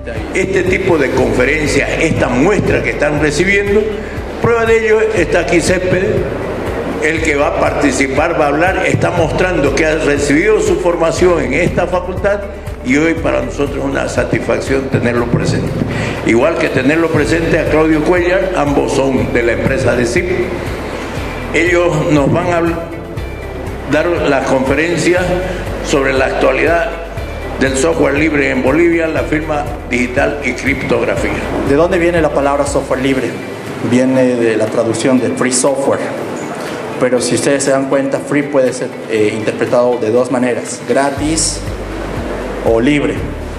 Este tipo de conferencias, esta muestra que están recibiendo, prueba de ello está aquí Céspedes, el que va a participar, va a hablar, está mostrando que ha recibido su formación en esta facultad y hoy para nosotros es una satisfacción tenerlo presente. Igual que tenerlo presente a Claudio Cuellar, ambos son de la empresa de CIP. Ellos nos van a dar la conferencia sobre la actualidad del software libre en Bolivia, la firma digital y criptografía. ¿De dónde viene la palabra software libre? Viene de la traducción de free software. Pero si ustedes se dan cuenta, free puede ser interpretado de dos maneras: gratis o libre.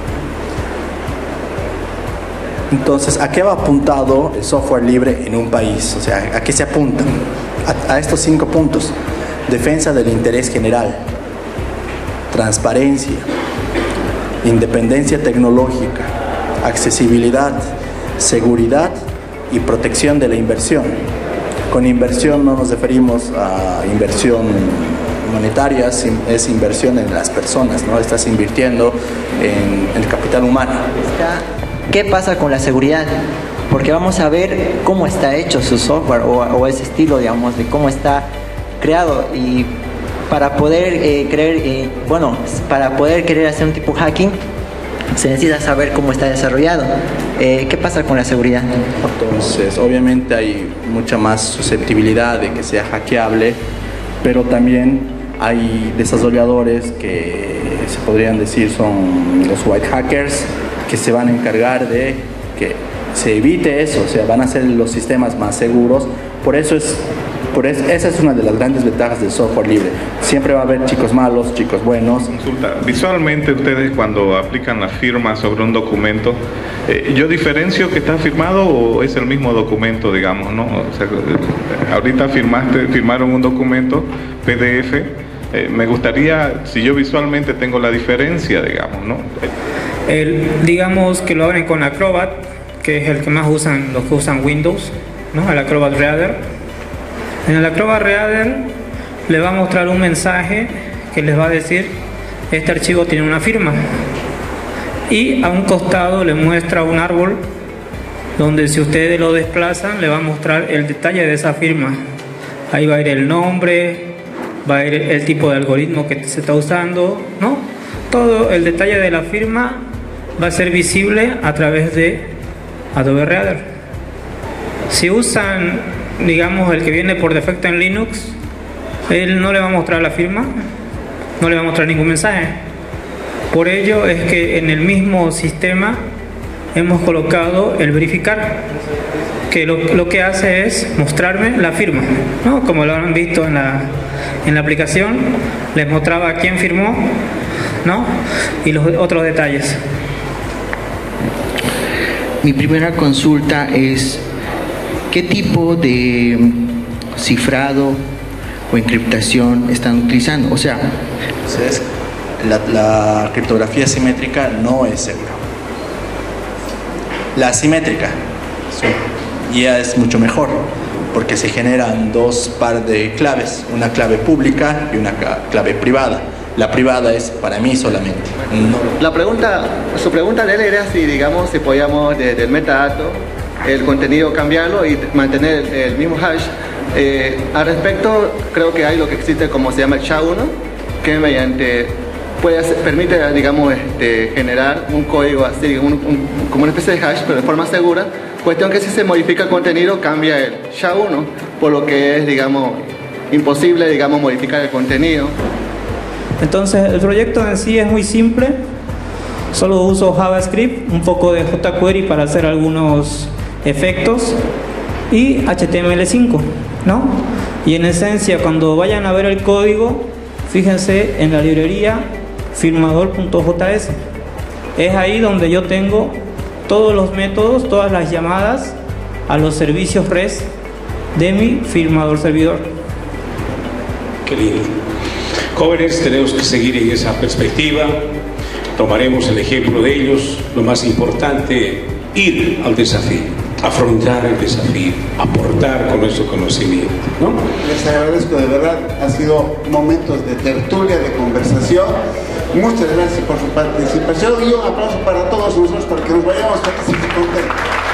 Entonces, ¿a qué va apuntado el software libre en un país? O sea, ¿a qué se apuntan? A estos 5 puntos: defensa del interés general, transparencia, independencia tecnológica, accesibilidad, seguridad y protección de la inversión. Con inversión no nos referimos a inversión monetaria, es inversión en las personas, ¿no? Estás invirtiendo en el capital humano. ¿Qué pasa con la seguridad? Porque vamos a ver cómo está hecho su software o ese estilo, digamos, de cómo está creado, y para poder para poder querer hacer un tipo hacking se necesita saber cómo está desarrollado. ¿Qué pasa con la seguridad? Entonces, obviamente hay mucha más susceptibilidad de que sea hackeable, pero también hay desarrolladores que se podrían decir son los white hackers, que se van a encargar de que se evite eso, o sea, van a hacer los sistemas más seguros. Esa es una de las grandes ventajas del software libre. Siempre va a haber chicos malos, chicos buenos. Consulta, visualmente ustedes cuando aplican la firma sobre un documento, ¿yo diferencio que está firmado o es el mismo documento, digamos, no? O sea, ahorita firmaron un documento PDF, me gustaría, si yo visualmente tengo la diferencia, digamos, ¿no? Digamos que lo abren con Acrobat, que es el que más usan los que usan Windows, ¿no? El Acrobat Reader. En el Acrobat Reader le va a mostrar un mensaje que les va a decir: este archivo tiene una firma, y a un costado le muestra un árbol donde, si ustedes lo desplazan, le va a mostrar el detalle de esa firma. Ahí va a ir el nombre, va a ir el tipo de algoritmo que se está usando, ¿no? Todo el detalle de la firma va a ser visible a través de Adobe Reader. Si usan, digamos, el que viene por defecto en Linux, él no le va a mostrar la firma, no le va a mostrar ningún mensaje. Por ello es que en el mismo sistema hemos colocado el verificar, que lo que hace es mostrarme la firma, ¿no? Como lo han visto en la aplicación, les mostraba quién firmó, ¿no? Y los otros detalles. Mi primera consulta es: ¿qué tipo de cifrado o encriptación están utilizando? O sea, la criptografía simétrica no es segura. La asimétrica ya es mucho mejor, porque se generan dos par de claves, una clave pública y una clave privada. La privada es para mí solamente. Su pregunta de él era si, digamos, si podíamos del metadato, el contenido, cambiarlo y mantener el mismo hash. Al respecto, creo que hay lo que existe como se llama el SHA-1, que permite, digamos, generar un código así, como una especie de hash, pero de forma segura. Cuestión que si se modifica el contenido, cambia el SHA-1, por lo que es, digamos, imposible, digamos, modificar el contenido. Entonces, el proyecto en sí es muy simple. Solo uso JavaScript, un poco de jQuery para hacer algunos efectos y HTML5, ¿no? Y en esencia, cuando vayan a ver el código, fíjense en la librería firmador.js. Es ahí donde yo tengo todos los métodos, todas las llamadas a los servicios REST de mi firmador servidor. Qué lindo. Jóvenes, tenemos que seguir en esa perspectiva. Tomaremos el ejemplo de ellos. Lo más importante, ir al desafío, afrontar el desafío, aportar con nuestro conocimiento, ¿no? Les agradezco, de verdad, ha sido momentos de tertulia, de conversación. Muchas gracias por su participación y un aplauso para todos nosotros para que nos vayamos felices y contentos.